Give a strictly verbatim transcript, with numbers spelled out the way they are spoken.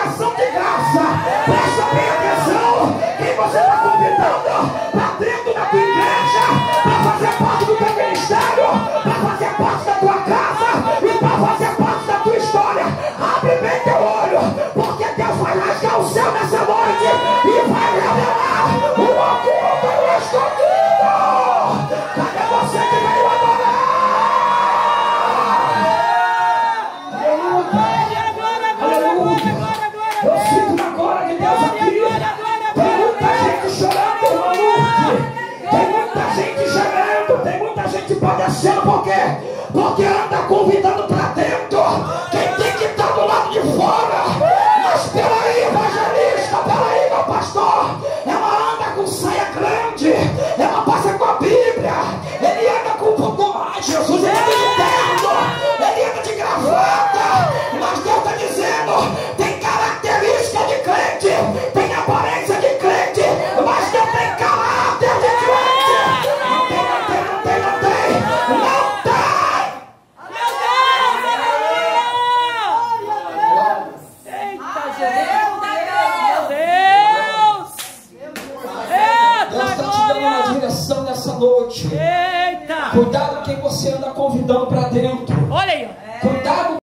revelação de graça. Presta bem atenção. Quem você está convidando para dentro da tua igreja, para fazer parte do teu ministério, para fazer parte da tua casa e para fazer parte da tua história. Abre bem teu olho, porque Deus vai rasgar o céu nessa noite e vai revelar o oculto e o escondido. Cadê você que veio adorar? Eu sinto na glória de Deus aqui. Tem muita gente chorando, irmão. Tem muita gente gemendo. Tem muita gente padecendo. Por quê? Porque anda convidando para dentro quem tem que estar do lado de fora. Mas peraí, evangelista, peraí, meu pastor. Ela anda com saia grande. Ela passa com a Bíblia. Ele anda com o Ai, Jesus, ele anda de terno. Ele anda de gravata. Mas Deus está dizendo, tem característica de crente, tem aparência de crente, mas não tem caráter de crente. Não tem, não tem, não tem, não tem, não tem. Meu Deus! Eita, Jesus! Meu Deus! Eita, Deus está te dando uma direção nessa noite. Eita! Cuidado quem você anda convidando para dentro. Olha aí, ó. Cuidado